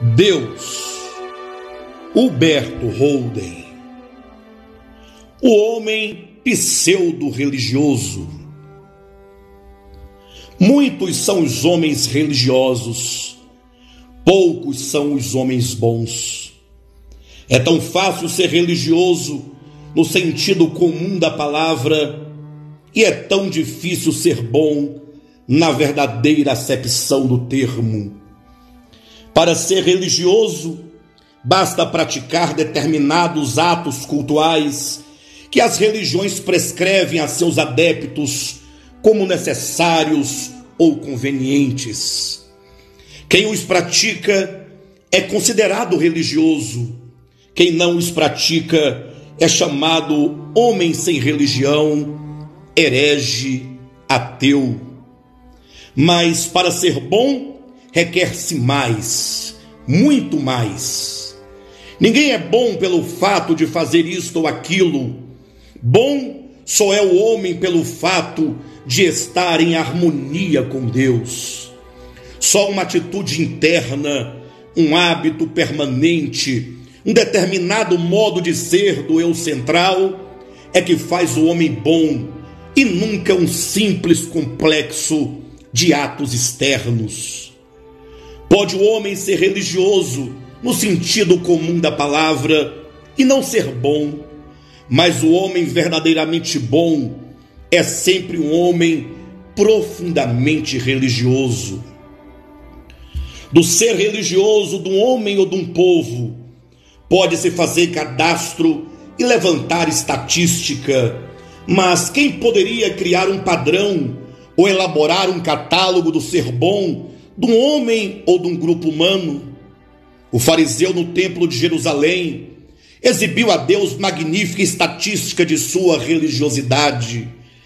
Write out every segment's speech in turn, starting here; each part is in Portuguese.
Deus, Huberto Holden. O homem pseudo-religioso. Muitos são os homens religiosos, poucos são os homens bons. É tão fácil ser religioso no sentido comum da palavra e é tão difícil ser bom na verdadeira acepção do termo. Para ser religioso, basta praticar determinados atos cultuais que as religiões prescrevem a seus adeptos como necessários ou convenientes. Quem os pratica é considerado religioso. Quem não os pratica é chamado homem sem religião, herege, ateu. Mas para ser bom, requer-se mais, muito mais. Ninguém é bom pelo fato de fazer isto ou aquilo. Bom só é o homem pelo fato de estar em harmonia com Deus. Só uma atitude interna, um hábito permanente, um determinado modo de ser do eu central é que faz o homem bom e nunca um simples complexo de atos externos. Pode o homem ser religioso no sentido comum da palavra e não ser bom, mas o homem verdadeiramente bom é sempre um homem profundamente religioso. Do ser religioso de um homem ou de um povo, pode-se fazer cadastro e levantar estatística, mas quem poderia criar um padrão ou elaborar um catálogo do ser bom de um homem ou de um grupo humano? O fariseu no templo de Jerusalém exibiu a Deus magnífica estatística de sua religiosidade,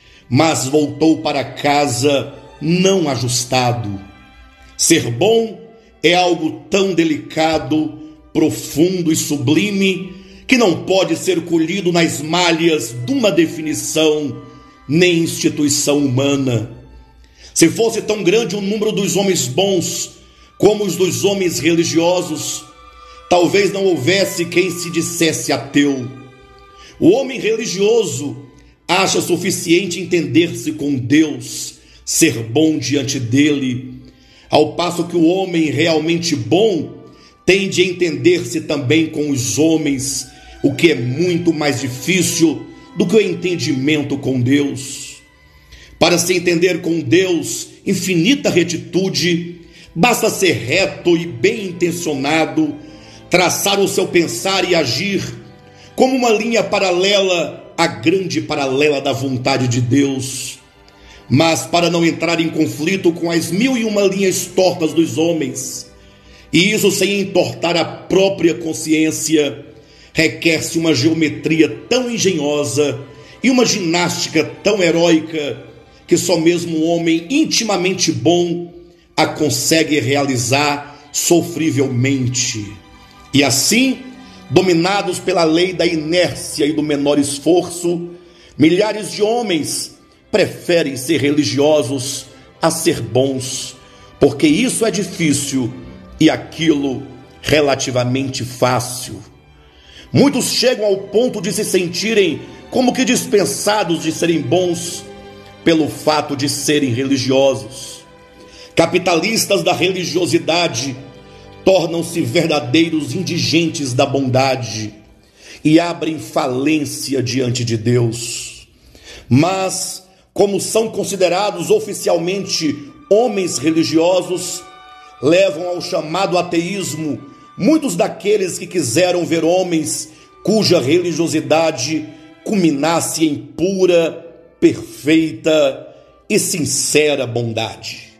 mas voltou para casa não ajustado. Ser bom é algo tão delicado, profundo e sublime que não pode ser colhido nas malhas de uma definição nem instituição humana. Se fosse tão grande o número dos homens bons como os dos homens religiosos, talvez não houvesse quem se dissesse ateu. O homem religioso acha suficiente entender-se com Deus, ser bom diante dele, ao passo que o homem realmente bom tende a entender-se também com os homens, o que é muito mais difícil do que o entendimento com Deus. Para se entender com Deus, infinita retitude, basta ser reto e bem intencionado, traçar o seu pensar e agir como uma linha paralela à grande paralela da vontade de Deus. Mas para não entrar em conflito com as 1001 linhas tortas dos homens, e isso sem entortar a própria consciência, requer-se uma geometria tão engenhosa e uma ginástica tão heróica que só mesmo um homem intimamente bom a consegue realizar sofrivelmente. E assim, dominados pela lei da inércia e do menor esforço, milhares de homens preferem ser religiosos a ser bons, porque isso é difícil e aquilo relativamente fácil. Muitos chegam ao ponto de se sentirem como que dispensados de serem bons pelo fato de serem religiosos. Capitalistas da religiosidade tornam-se verdadeiros indigentes da bondade e abrem falência diante de Deus. Mas, como são considerados oficialmente homens religiosos, levam ao chamado ateísmo muitos daqueles que quiseram ver homens cuja religiosidade culminasse em pura, perfeita e sincera bondade.